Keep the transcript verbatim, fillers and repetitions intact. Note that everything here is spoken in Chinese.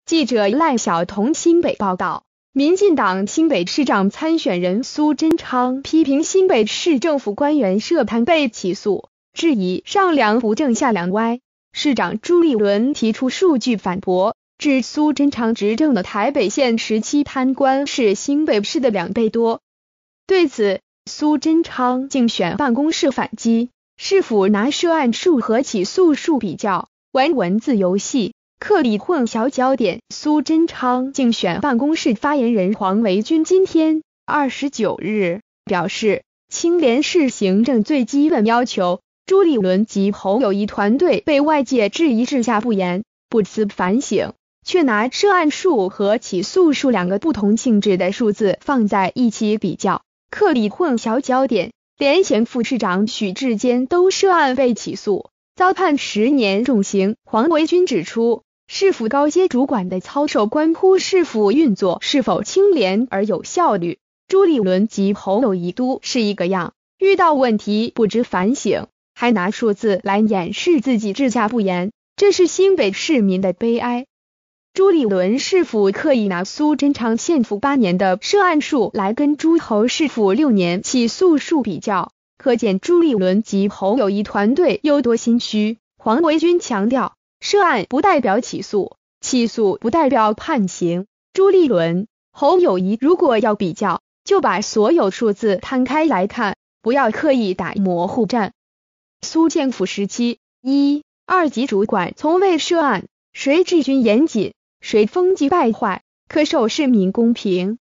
记者赖晓彤新北报道，民进党新北市长参选人苏贞昌批评新北市政府官员涉贪被起诉，质疑上梁不正下梁歪。市长朱立伦提出数据反驳，指苏贞昌执政的台北县十七贪官是新北市的两倍多。对此，苏贞昌竞选办公室反击，是否拿涉案数和起诉数比较，玩文字游戏，刻意混淆焦点。苏贞昌竞选办公室发言人黄维君今天二十九日表示，清廉是行政最基本要求。朱立伦及侯友宜团队被外界质疑治下不严，不思反省，却拿涉案数和起诉数两个不同性质的数字放在一起比较，刻意混淆焦点。连前副市长许志坚都涉案被起诉，遭判十年重刑。黄维君指出，市府高阶主管的操守关乎市府运作是否清廉而有效率。朱立伦及侯友宜都是一个样，遇到问题不知反省，还拿数字来掩饰自己治下不严，这是新北市民的悲哀。朱立伦是否刻意拿苏贞昌县府八年的涉案数来跟诸侯市府六年起诉数比较，可见朱立伦及侯友宜团队有多心虚。黄维君强调，涉案不代表起诉，起诉不代表判刑。朱立伦、侯友宜如果要比较，就把所有数字摊开来看，不要刻意打模糊战。苏县府时期，一、二级主管从未涉案，谁治军严谨，谁风纪败坏，可受市民公平。